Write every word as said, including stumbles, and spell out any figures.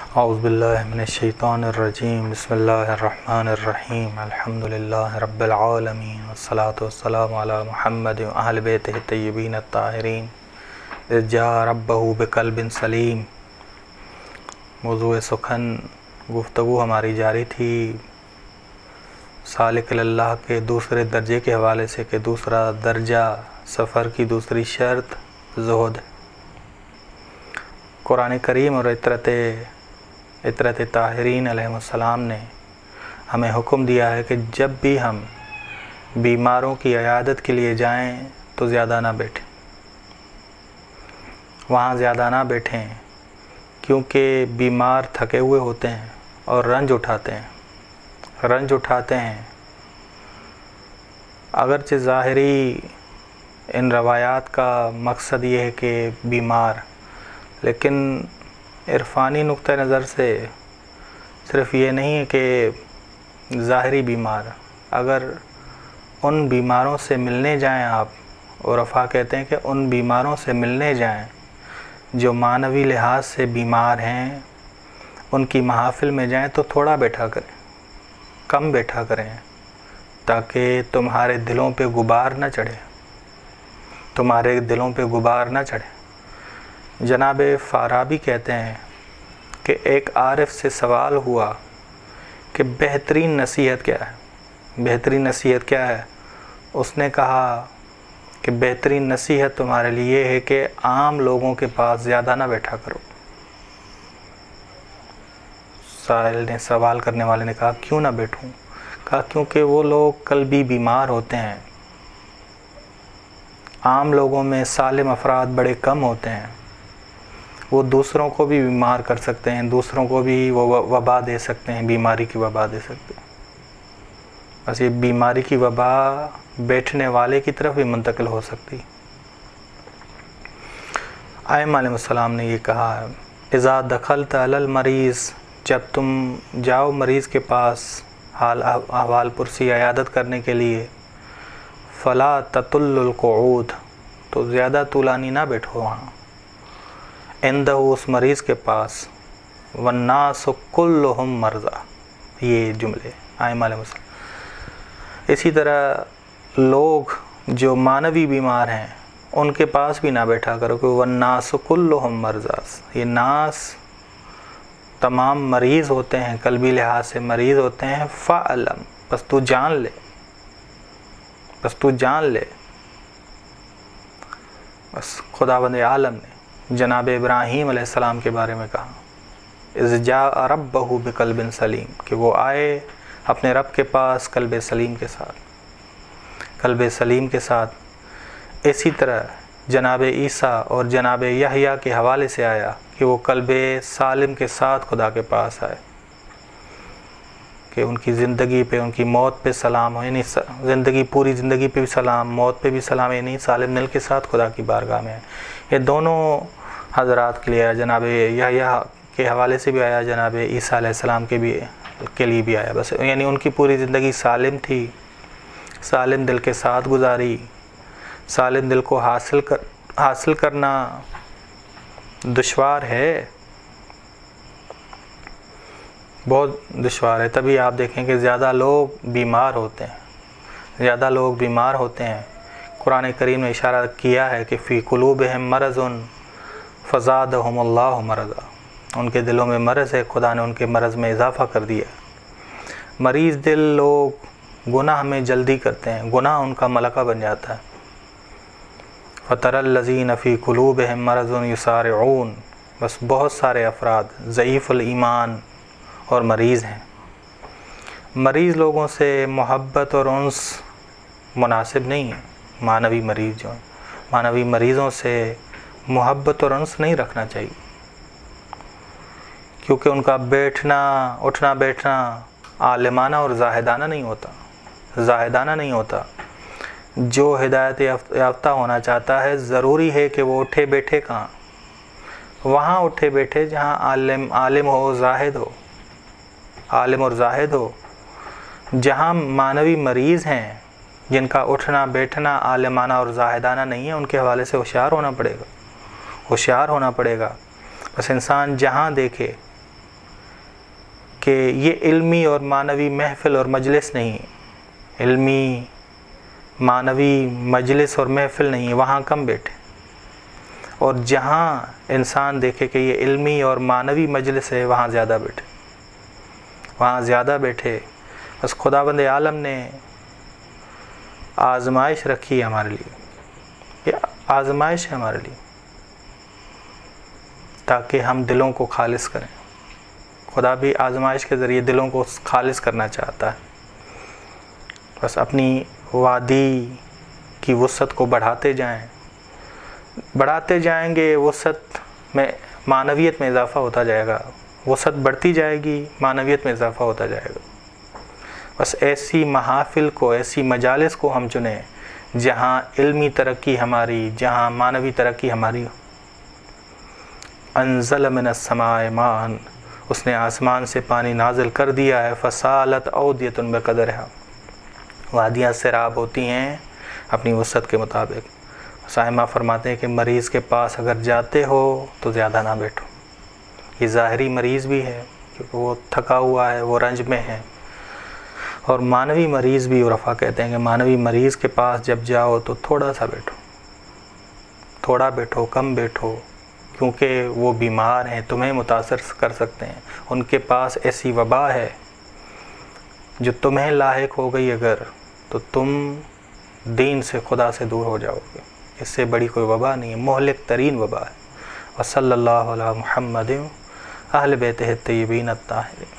اعوذ باللہ من الشیطان الرجیم بسم اللہ الرحمن الرحیم الحمدللہ رب العالمین والصلاة والسلام علی محمد و اہل بیتہ الطیبین الطاہرین اذ جاء ربہ بقلب سلیم۔ موضوع سخن گفتگو ہماری جاری تھی سالک اللہ کے دوسرے درجے کے حوالے سے کہ دوسرا درجہ سفر کی دوسری شرط زہد۔ قرآن کریم اور اطرت اطرت طاہرین علیہ السلام نے ہمیں حکم دیا ہے کہ جب بھی ہم بیماروں کی عیادت کے لیے جائیں تو زیادہ نہ بیٹھیں، وہاں زیادہ نہ بیٹھیں کیونکہ بیمار تھکے ہوئے ہوتے ہیں اور رنج اٹھاتے ہیں رنج اٹھاتے ہیں اگرچہ ظاہری ان روایات کا مقصد یہ ہے کہ بیمار، لیکن عرفانی نقطہ نظر سے صرف یہ نہیں ہے کہ ظاہری بیمار، اگر ان بیماروں سے ملنے جائیں آپ، اور عرفا کہتے ہیں کہ ان بیماروں سے ملنے جائیں جو معنوی لحاظ سے بیمار ہیں، ان کی محافل میں جائیں تو تھوڑا بیٹھا کریں، کم بیٹھا کریں، تاکہ تمہارے دلوں پہ غبار نہ چڑھے تمہارے دلوں پہ غبار نہ چڑھے۔ جناب فارابی کہتے ہیں کہ ایک عارف سے سوال ہوا کہ بہترین نصیحت کیا ہے بہترین نصیحت کیا ہے اس نے کہا کہ بہترین نصیحت تمہارے لیے ہے کہ عام لوگوں کے پاس زیادہ نہ بیٹھا کرو۔ سائل نے سوال کرنے والے نے کہا کیوں نہ بیٹھوں؟ کہا کیونکہ وہ لوگ قلبی بیمار ہوتے ہیں، عام لوگوں میں سالم افراد بڑے کم ہوتے ہیں، وہ دوسروں کو بھی بیمار کر سکتے ہیں، دوسروں کو بھی وہ وبا دے سکتے ہیں، بیماری کی وبا دے سکتے ہیں۔ بس یہ بیماری کی وبا بیٹھنے والے کی طرف بھی منتقل ہو سکتی۔ ائمہ علیہ السلام نے یہ کہا ہے اذا دخلت علی المریض، جب تم جاؤ مریض کے پاس حال احوال پرسی عیادت کرنے کے لیے، فلا تطل القعود، تو زیادہ طولانی نہ بیٹھو وہاں، عندہ اس مریض کے پاس، والناس کلہم مرضی، یہ جملے ائمہ علیہ السلام۔ اسی طرح لوگ جو معنوی بیمار ہیں ان کے پاس بھی نہ بیٹھا کرو کہ والناس کلہم مرضی، یہ ناس تمام مریض ہوتے ہیں، قلبی لحاظ سے مریض ہوتے ہیں، فعلم، بس تو جان لے بس تو جان لے بس خداوند عالم نے جناب ابراہیم علیہ السلام کے بارے میں کہا اذ جاء ربہ بقلب سلیم، کہ وہ آئے اپنے رب کے پاس قلب سلیم کے ساتھ قلب سلیم کے ساتھ اسی طرح جناب عیسیٰ اور جناب یحییٰ کے حوالے سے آیا کہ وہ قلب سالم کے ساتھ خدا کے پاس آئے، کہ ان کی زندگی پہ ان کی موت پہ سلام ہو، یعنی زندگی پوری زندگی پہ بھی سلام، موت پہ بھی سلام، یعنی سالم دل کے ساتھ خدا کی بارگاہ میں ہے۔ یہ دونوں حضرات کے لیے آیا، جناب یحییٰ کے حوالے سے بھی آیا، جناب عیسیٰ علیہ السلام کے بھی کے لیے بھی آیا، بس یعنی ان کی پوری زندگی سالم تھی، سالم دل کے ساتھ گزاری۔ سالم دل کو حاصل کر حاصل کرنا دشوار ہے، بہت دشوار ہے، تبھی آپ دیکھیں کہ زیادہ لوگ بیمار ہوتے ہیں زیادہ لوگ بیمار ہوتے ہیں قرآن کریم نے اشارہ کیا ہے کہ فی قلوبہم مرض فزادہم اللہ مرضا، ان کے دلوں میں مرض ہے، خدا نے ان کے مرض میں اضافہ کر دیا۔ مریض دل لوگ گناہ میں جلدی کرتے ہیں، گناہ ان کا ملکہ بن جاتا ہے۔ فَتَرَى الَّذِينَ فِي قُلُوبِهِم مَرَضٌ يُسَارِعُونَ، بس بہت سارے افراد ضعیف الایمان اور مریض ہیں۔ مریض لوگوں سے محبت اور انس مناسب نہیں ہے، معنوی مریض جو ہیں، معنوی مریضوں سے محبت اور انس نہیں رکھنا چاہیے، کیونکہ ان کا بیٹھنا اٹھنا بیٹھنا عالمانہ اور زاہدانہ نہیں ہوتا زاہدانہ نہیں ہوتا جو ہدایت یافتہ ہونا چاہتا ہے ضروری ہے کہ وہ اٹھے بیٹھے کہاں، وہاں اٹھے بیٹھے جہاں عالم عالم ہو زاہد ہو عالم اور زاہد ہو، جہاں معنوی مریض ہیں جن کا اٹھنا بیٹھنا عالمانہ اور زاہدانہ نہیں ہے، ان کے حوالے سے ہوشیار ہونا پڑے گا ہوشیار ہونا پڑے گا۔ بس انسان جہاں دیکھے کہ یہ علمی اور معنوی محفل اور مجلس نہیں، علمی معنوی مجلس اور محفل نہیں، وہاں کم بیٹھے، اور جہاں انسان دیکھے کہ یہ علمی اور معنوی مجلس ہے وہاں زیادہ بیٹھے، وہاں زیادہ بیٹھے۔ بس خداوند عالم نے آزمائش رکھی ہے ہمارے لیے، یہ آزمائش ہے ہمارے لیے، تاکہ ہم دلوں کو خالص کریں۔ خدا بھی آزمائش کے ذریعے دلوں کو خالص کرنا چاہتا ہے۔ بس اپنی وادی کی وسعت کو بڑھاتے جائیں، بڑھاتے جائیں گے، وسعت میں معنویت میں اضافہ ہوتا جائے گا، وسعت بڑھتی جائے گی، معنویت میں اضافہ ہوتا جائے گا۔ بس ایسی محافل کو، ایسی مجالس کو ہم چنیں جہاں علمی ترقی ہماری، جہاں معنوی ترقی ہماری ہو۔ انزل من السماء ماء، اس نے آسمان سے پانی نازل کر دیا ہے، فسالت اودیۃ بقدرھا، وادیاں سیراب ہوتی ہیں اپنی وسعت کے مطابق۔ صائمہ فرماتے ہیں کہ مریض کے پاس اگر جاتے ہو تو زیادہ نہ بیٹھو، یہ ظاہری مریض بھی ہے کیونکہ وہ تھکا ہوا ہے، وہ رنج میں ہے، اور معنوی مریض بھی، عرفا کہتے ہیں کہ معنوی مریض کے پاس جب جاؤ تو تھوڑا سا بیٹھو، تھوڑا بیٹھو، کم بیٹھو، کیونکہ وہ بیمار ہیں، تمہیں متاثر کر سکتے ہیں، ان کے پاس ایسی وبا ہے جو تمہیں لاحق ہو گئی اگر، تو تم دین سے، خدا سے دور ہو جاؤ گے۔ اس سے بڑی کوئی وبا نہیں ہے، مہلک ترین وبا ہے۔ وصلی اللہ علی محمد اہل بیتہ الطیبین الطاہرین۔